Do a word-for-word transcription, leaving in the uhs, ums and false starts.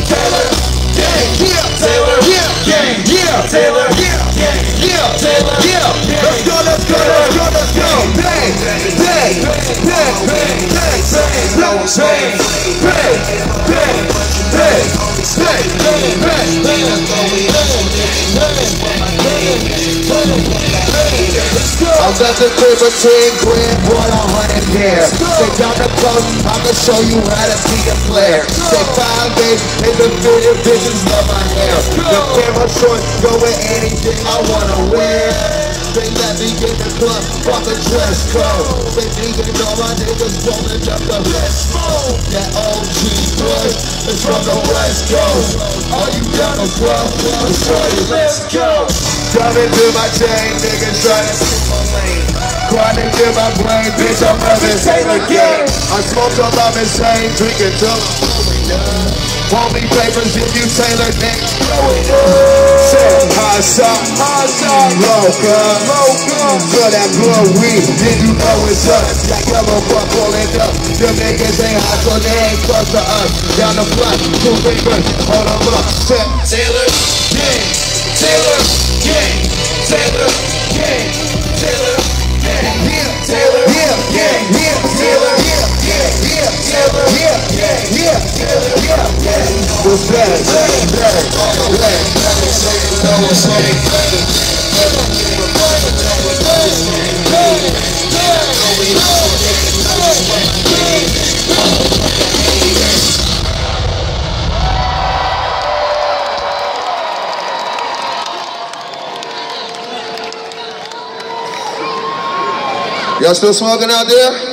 Taylor Gang, yeah, Taylor, yeah, gang, yeah, Taylor, yeah, gang, yeah, Taylor, yeah. Let's go, let's go, let's go, let's go. Bang, bang, bang, bang, bang, bang, bang, bang, bang, bang, bang, bang, bang, I got the crib for ten grand, bought a hundred pair. Say down the coast, I can show you how to be a player. Say five days in the video, bitches love my hair. The camera short, go with anything I wanna wear. They let me get the club, fuck a dress code. They thinking all my niggas rolling up the best smoke. That O G blood is from the West Coast. Are you down to club? Let's go. Jumping through my chain, niggas trying to skip my lane. Chronic in my brain, bitch, I'm loving Taylor Gang. I smoke till I'm insane, drinking till I'm blowing up. Homie papers if you Taylor Gang, blowing up. Say, high shot, high shot, low gun, low gun. For that blow weed, then you know it's up. That yellow buck pulling up. Them niggas ain't hot, so they ain't close to us. Down the block, two fingers, hold them up. Say, Taylor Gang, Taylor Gang, Taylor Gang, Taylor Gang, yeah, Taylor, yeah, yeah, yeah, Taylor, yeah, yeah, yeah, Taylor, yeah, yeah, yeah, Taylor, yeah, yeah. What's that? Black, black, black. Y'all still smoking out there?